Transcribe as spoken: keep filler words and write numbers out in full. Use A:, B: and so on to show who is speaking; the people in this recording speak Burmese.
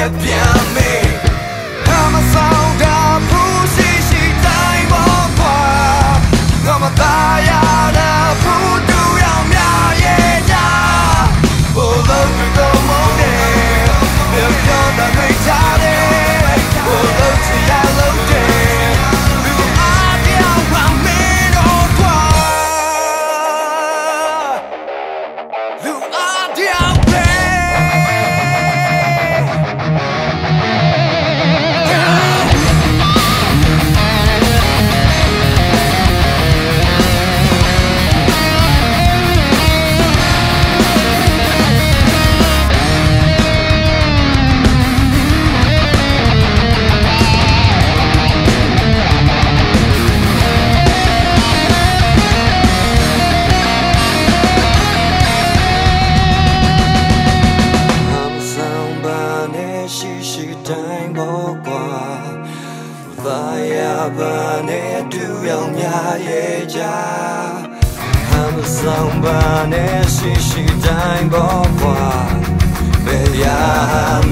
A: ပြန်မေးအမဆောင်တာဘူးရှိရှိတိုင်းပေါ်ကွာငါမသားရတာဘူးတူရောက်များရဲ့ကြဘို့လို့တော့မုန်းတယ်ပြောပြောတာမိတ်ချတယ်ဘို့လို့ချရလို့တယ်လူအားပြောင်းပါမင်းတော့ကွာလူအားပြောင်းပဲတိုင်းပေါ်ကွာဘာရပါနဲ့တူရောက်များရဲ့ကြဟမ်ဆောင်ပါနဲ့ရှိရှိတိုင်းပေါ်ကွာဘယ်ရ